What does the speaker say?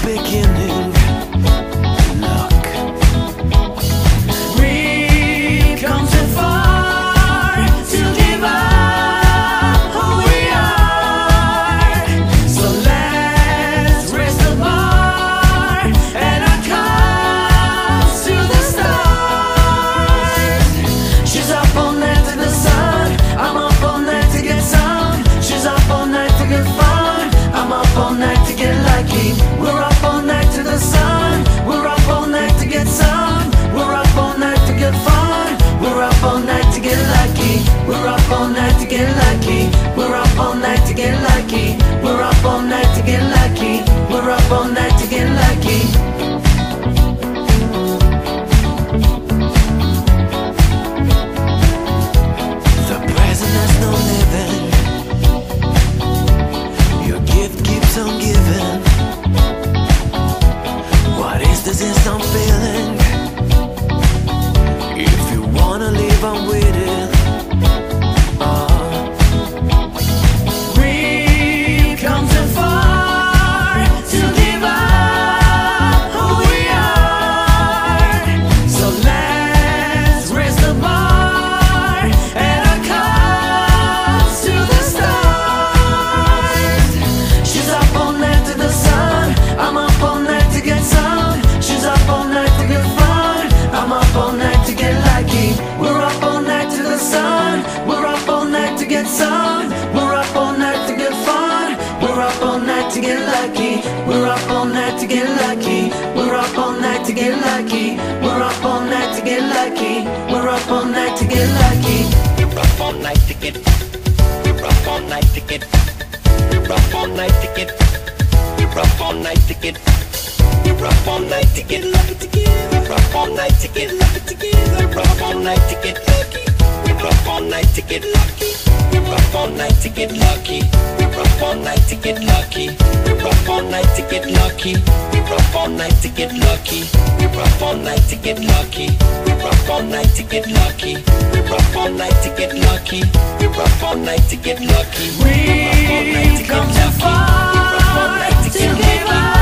beginning. Luck. We've come too far to give up who we are. So let's raise the bar and our cups to the stars. She's up all night to the sun, I'm up all night to get some. She's up all night to get fun, I'm up all night to get lucky. We're up all night to the sun, we're up all night to get some. We're up all night to get fun, we're up all night to get lucky. We're up all night to get lucky. We're up all night to get lucky. We're up all night to get lucky. We're up all night to get lucky. The present has no living. Your gift keeps on giving. What is this instant feeling? If you wanna live, I'm with it. We've come too far to give up who we are. So let's raise the bar and our cups to the stars. She's up all night to the sun, I'm up all night to get some. She's up all night to get fun, I'm up all night to get lucky. We're up all night to the sun, we're up all night to get some. We're up all night to get fun, we're up all night to get lucky. We're up all night to get lucky. We're up all night to get lucky. We're up all night to get lucky. We're up all night to get lucky. We're up all night to get. We're up all night to get. We're up all night to get. We're up all night to get. We're up all night to get lucky together. We're up all night to get lucky together. We're up all night to get lucky. We're up all night to get lucky. We're up all night to get lucky. We're up all night to get lucky. We're up all night to get lucky. We're up all night to get lucky. We're up all night to get lucky. We're up all night to get lucky. We're up all night to get lucky. We're up all night to get lucky. We've come too far to give up.